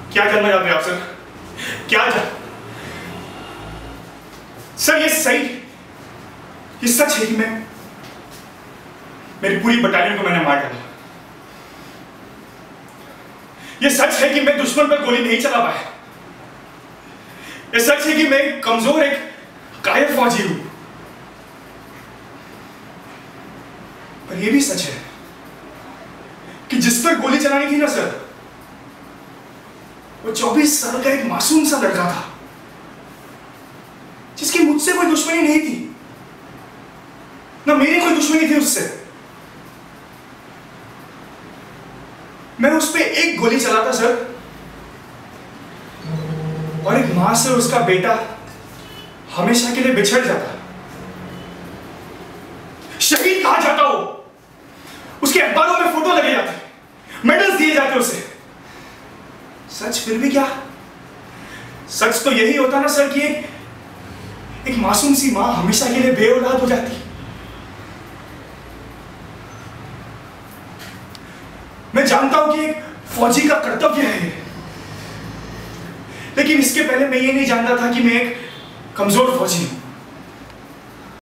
क्या जानना चाहते हैं आप सर? क्या सर ये सच है कि मेरी पूरी बटालियन को मैंने मार डाला। ये सच है कि मैं दुश्मन पर गोली नहीं चला पाया। ये सच है कि मैं कमजोर एक कायर फौजी हूं। पर यह भी सच है कि जिस पर गोली चलानी थी ना सर, वो 24 साल का एक मासूम सा लड़का था जिसकी मुझसे कोई दुश्मनी नहीं थी, ना मेरी कोई दुश्मनी थी उससे। मैं उस पे एक गोली चलाता सर, और एक मां से उसका बेटा हमेशा के लिए बिछड़ जाता, शहीद कहा जाता। हो उसके अखबारों में फोटो लगे जाते, मेडल्स दिए जाते उसे। सच फिर भी क्या? सच तो यही होता ना सर कि एक मासूम सी मां हमेशा के लिए बेऔलाद हो जाती। मैं जानता हूं कि एक फौजी का कर्तव्य है, लेकिन इसके पहले मैं ये नहीं जानता था कि मैं एक कमजोर फौजी हूं।